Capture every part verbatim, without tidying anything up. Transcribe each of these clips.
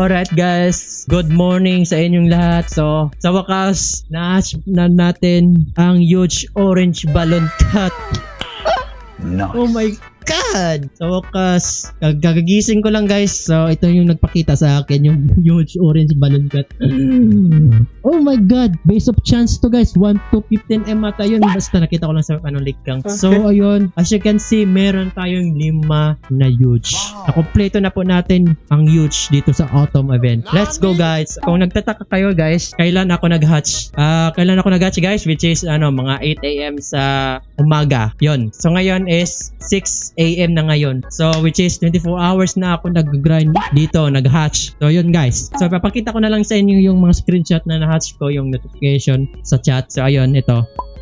Alright guys, good morning sa inyong lahat. So, sa wakas, na-hatch na natin ang huge orange balloon cat. Nice. Oh my God! Sa wakas, kagagising ko lang guys. So, ito yung nagpakita sa akin, yung huge orange balloon cat. Oh my God! Base of chance to guys, one to fifteen M ata yun. Basta nakita ko lang sa anong link kang. Okay. So, ayun, as you can see, meron tayong lima na huge. Nakompleto na po natin ang huge dito sa autumn event. Let's go guys! Kung nagtataka kayo guys, kailan ako nag-hatch? Ah, kailan ako nag-hatch guys? Which is, ano, mga eight A M sa umaga. Yun. So, ngayon is six A M na ngayon. So, which is twenty-four hours na ako nag-grind dito, nag-hatch. So, yun guys. So, papakita ko na lang sa inyo yung mga screenshot na na-hatch ko, yung notification sa chat. So, ayun, ito.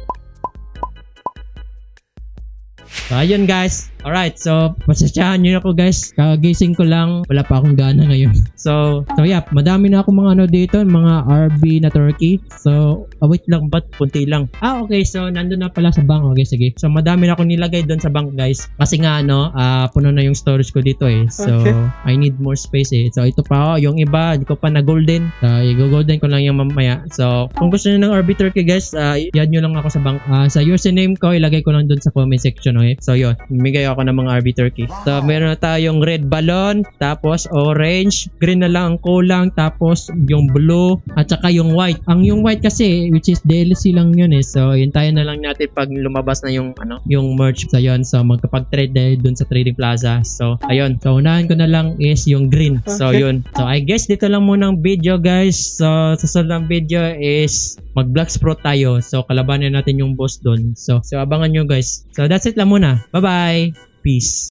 So, ayun guys. Alright, so, pasasyahan nyo na ako guys. Kagising ko lang. Wala pa akong gana ngayon. So, so yeah, madami na akong mga ano dito, mga R B na turkey. So, ah, wait lang, ba't punti lang? Ah, okay, so, nandun na pala sa bank. Okay, sige. So, madami na akong nilagay doon sa bank guys. Kasi nga, ano, uh, puno na yung storage ko dito eh. So, Okay. I need more space eh. So, ito pa, oh, yung iba, hindi ko pa na golden. So, i-golden ko lang yung mamaya. So, kung gusto nyo ng R B turkey guys, uh, i-add nyo lang ako sa bank. Uh, sa username ko, ilagay ko lang doon sa comment section. Okay? So, yun. Bigay ako ng mga R B turkey. So, meron na tayong red balloon, tapos orange, green na lang ang kulang, tapos yung blue, at saka yung white. Ang yung white kasi, which is D L C lang yun eh. So, hintayin na lang natin pag lumabas na yung, ano, yung merch. So, yun. So, magkapag-trade dahil dun sa trading plaza. So, ayun. So, unahan ko na lang is yung green. So, Okay. yun. So, I guess dito lang muna ang video guys. So, susunod ng video is mag-Black Sprout tayo. So, kalabanin natin yung boss dun. So, so abangan nyo guys. So, that's it lang muna. Bye-bye! Peace.